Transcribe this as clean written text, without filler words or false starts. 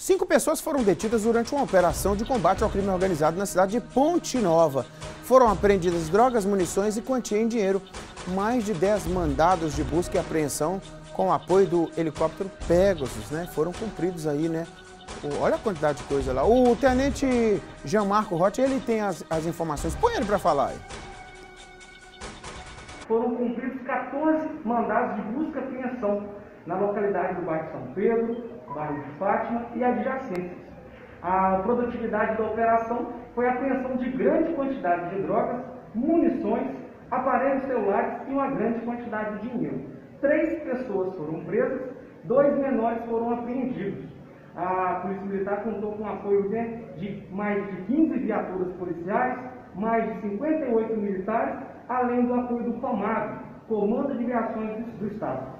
5 pessoas foram detidas durante uma operação de combate ao crime organizado na cidade de Ponte Nova. Foram apreendidas drogas, munições e quantia em dinheiro. Mais de 10 mandados de busca e apreensão com o apoio do helicóptero Pegasus, né? Foram cumpridos aí, né? Olha a quantidade de coisa lá. O tenente Jean Marco Rotti, ele tem as informações. Põe ele para falar aí. Foram cumpridos 14 mandados de busca e apreensão na localidade do bairro São Pedro, bairro de Fátima e adjacências. A produtividade da operação foi a apreensão de grande quantidade de drogas, munições, aparelhos celulares e uma grande quantidade de dinheiro. 3 pessoas foram presas, 2 menores foram apreendidos. A Polícia Militar contou com o apoio de mais de 15 viaturas policiais, mais de 58 militares, além do apoio do COMAB, Comando de Viações do Estado.